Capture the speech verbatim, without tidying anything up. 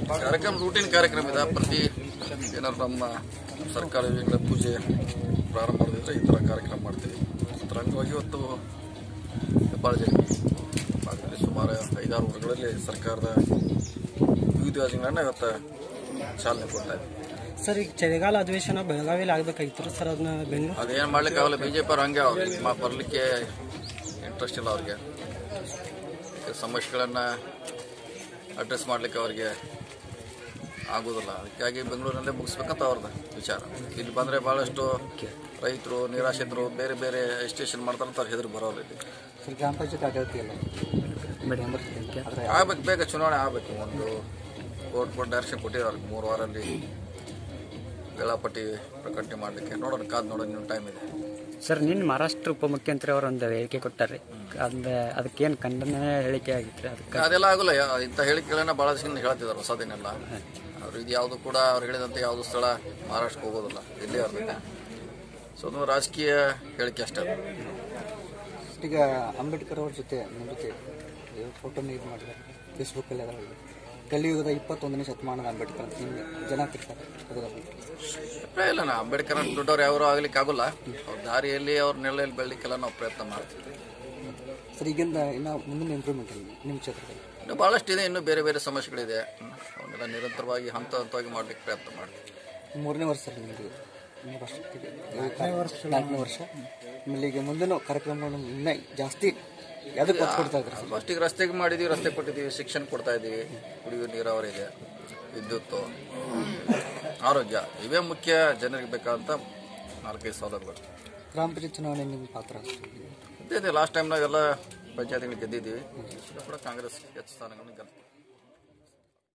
ಕಾರ್ಯಕ್ರಮ ರೂಟೀನ್ ಕಾರ್ಯಕ್ರಮ ಇದೆ. ಪ್ರತಿ ಏನಾದ್ರು ನಮ್ಮ ಸರ್ಕಾರಿ ಪೂಜೆ ಪ್ರಾರಂಭ ಮಾಡಿದ್ರೆ ಈ ಥರ ಕಾರ್ಯಕ್ರಮ ಮಾಡ್ತೀವಿ. ಅದರ ಅಂಗವಾಗಿ ಇವತ್ತು ಹೆಬ್ಬಾಳ ಭಾಗದಲ್ಲಿ ಸುಮಾರು ಐದಾರು ಊರುಗಳಲ್ಲಿ ಸರ್ಕಾರದ ವಿವಿಧ ಯೋಜನೆಗಳನ್ನ ಇವತ್ತು ಚಾಲನೆ ಕೊಡ್ತಾ ಇದ್ದೀವಿ. ಸರ್, ಈಗ ಚಳಿಗಾಲ ಅಧಿವೇಶನ ಬೆಳಗಾವಿಯಲ್ಲಿ ಆಗಬೇಕಾಗಿತ್ತು ಸರ್, ಅದನ್ನ ಬೆಂಗಳೂರು ಅದೇನು ಮಾಡ್ಲಿಕ್ಕೆ ಆಗಲ್ಲ. ಬಿಜೆಪಿ ಅವ್ರು ಹಂಗೆ ಅವ್ರಿಗೆ ಬರಲಿಕ್ಕೆ ಇಂಟ್ರೆಸ್ಟ್ ಇಲ್ಲ. ಅವ್ರಿಗೆ ಸಮಸ್ಯೆಗಳನ್ನು ಅಡ್ರೆಸ್ ಮಾಡಲಿಕ್ಕೆ ಅವ್ರಿಗೆ ಆಗೋದಿಲ್ಲ. ಅದಕ್ಕಾಗಿ ಬೆಂಗಳೂರಿನಲ್ಲೇ ಮುಗಿಸ್ಬೇಕಂತ ಅವ್ರದ್ದು ವಿಚಾರ. ಇಲ್ಲಿ ಬಂದರೆ ಭಾಳಷ್ಟು ರೈತರು, ನಿರಾಶ್ರಿತರು ಬೇರೆ ಬೇರೆ ಸ್ಟೇಷನ್ ಮಾಡ್ತಾರಂತ ಅವ್ರು ಹೆದರು ಬರೋರು. ಇಲ್ಲಿ ಗ್ರಾಮ ಪಂಚಾಯತ್ ಆಡಳಿತ ಇಲ್ಲ ಆಗ್ಬೇಕು, ಬೇಗ ಚುನಾವಣೆ ಆಗಬೇಕು. ಒಂದು ಕೋರ್ಟ್ ಕೋರ್ಟ್ ಡೈರೆಕ್ಷನ್ ಕೊಟ್ಟಿದ್ದಾರೆ ಮೂರು ವಾರಲ್ಲಿ ವೇಳಾಪಟ್ಟಿ ಪ್ರಕಟಣೆ ಮಾಡಲಿಕ್ಕೆ. ನೋಡೋಣ, ಕಾದು ನೋಡೋಣ, ಇನ್ನೊಂದು ಟೈಮ್ ಇದೆ. ಸರ್, ನಿನ್ನೆ ಮಹಾರಾಷ್ಟ್ರ ಉಪಮುಖ್ಯಮಂತ್ರಿ ಅವರು ಒಂದು ಹೇಳಿಕೆ ಕೊಟ್ಟಾರೆ. ಅಂದ್ರೆ ಅದಕ್ಕೇನು ಖಂಡನೆ ಹೇಳಿಕೆ ಆಗಿತ್ತು? ಅದಕ್ಕೆ ಅದೆಲ್ಲ ಆಗೋಲ್ಲ. ಇಂಥ ಹೇಳಿಕೆಗಳನ್ನ ಭಾಳ ದಿವಸದಿಂದ ಹೇಳ್ತಿದ್ದಾರೆ, ಹೊಸದೇನೆಲ್ಲ. ಅವ್ರು ಇದು ಯಾವುದು ಕೂಡ ಅವ್ರು ಹೇಳಿದಂತೆ ಯಾವುದು ಸ್ಥಳ ಮಹಾರಾಷ್ಟ್ರಕ್ಕೆ ಹೋಗೋದಿಲ್ಲ, ಇಲ್ಲಿ ಅವ್ರದ್ದು. ಸೊ ಅದು ರಾಜಕೀಯ ಹೇಳಿಕೆ ಅಷ್ಟೇ. ಈಗ ಅಂಬೇಡ್ಕರ್ ಅವ್ರ ಜೊತೆ ನಿಮ್ಮ ಜೊತೆ ಫೋಟೋನ ಇದು ಮಾಡಿದ್ದಾರೆ ಫೇಸ್ಬುಕ್ಕಲ್ಲಿ. ಅದರ ಕಲಿಯುಗದ ಇಪ್ಪತ್ತೊಂದನೇ ಶತಮಾನದ ಅಂಬೇಡ್ಕರ್ ಅಂತ ನಿಮಗೆ ಜನ ತಿರ್ತಾರೆ. ಅಭಿಪ್ರಾಯ ಇಲ್ಲ. ನಾ ಅಂಬೇಡ್ಕರ್ ಅಂತ ದೊಡ್ಡವ್ರು ಯಾರು ಆಗ್ಲಿಕ್ಕೆ ಆಗೋಲ್ಲ. ಅವ್ರ ದಾರಿಯಲ್ಲಿ ಅವ್ರ ನೆಲೆಯಲ್ಲಿ ಬೆಳಲಿಕ್ಕೆಲ್ಲ ನಾವು ಪ್ರಯತ್ನ ಮಾಡ್ತೀವಿ. ಸರ್, ಈಗಿಂದ ಇನ್ನು ಮುಂದಿನ ಇಂಪ್ರೂವ್ಮೆಂಟ್ ನಿಮ್ಮ ಕ್ಷೇತ್ರದಲ್ಲಿ ಇನ್ನು ಭಾಳಷ್ಟು ಇದೆ. ಇನ್ನೂ ಬೇರೆ ಬೇರೆ ಸಮಸ್ಯೆಗಳಿದೆ. ಅವನ್ನೆಲ್ಲ ನಿರಂತರವಾಗಿ ಹಂತ ಹಂತವಾಗಿ ಮಾಡ್ಲಿಕ್ಕೆ ಪ್ರಯತ್ನ ಮಾಡ್ತೀವಿ. ಮೂರನೇ ವರ್ಷ ನಿಮಗೆ ನಾಲ್ಕನೇ ವರ್ಷ. ಆಮೇಲೆ ಈಗ ಮುಂದಿನ ಕಾರ್ಯಕ್ರಮಗಳನ್ನು ಇನ್ನೂ ಜಾಸ್ತಿ ಯಾವುದಕ್ಕೆ ಒತ್ತು ಕೊಡ್ತಾ ಇದ್ದಾರೆ? ಫಸ್ಟ್ ಈಗ ರಸ್ತೆಗೆ ಮಾಡಿದ್ದೀವಿ, ರಸ್ತೆ ಕೊಟ್ಟಿದ್ದೀವಿ, ಶಿಕ್ಷಣ ಕೊಡ್ತಾ ಇದ್ದೀವಿ, ಕುಡಿಯುವ ನೀರಾವರಿ ಇದೆ, ವಿದ್ಯುತ್ತು, ಆರೋಗ್ಯ, ಇವೇ ಮುಖ್ಯ ಜನರಿಗೆ ಬೇಕಾದಂಥ ನಾಲ್ಕೈದು ಸೌಲಭ್ಯಗಳು. ಗ್ರಾಮ ಪಂಚಾಯತ್ ಚುನಾವಣೆ ನಿಮ್ಮ ಪಾತ್ರ ಇದೆ. ಲಾಸ್ಟ್ ಟೈಮ್ ನಾವೆಲ್ಲ ಪಂಚಾಯತ್ಗಳಿಗೆ ಗೆದ್ದಿದ್ದೀವಿ. ಕೂಡ ಕಾಂಗ್ರೆಸ್ ಹೆಚ್ಚು ಸ್ಥಾನಗಳನ್ನು ಗೆಲ್ತೀವಿ.